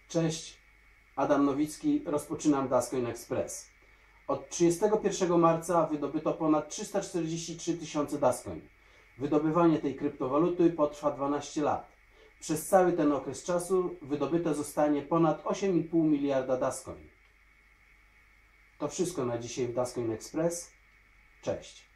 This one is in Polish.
Cześć, Adam Nowicki, rozpoczynam DasCoin Express. Od 31 marca wydobyto ponad 343 tysiące DasCoin. Wydobywanie tej kryptowaluty potrwa 12 lat. Przez cały ten okres czasu wydobyte zostanie ponad 8,5 miliarda DasCoin. To wszystko na dzisiaj w DasCoin Express. Cześć.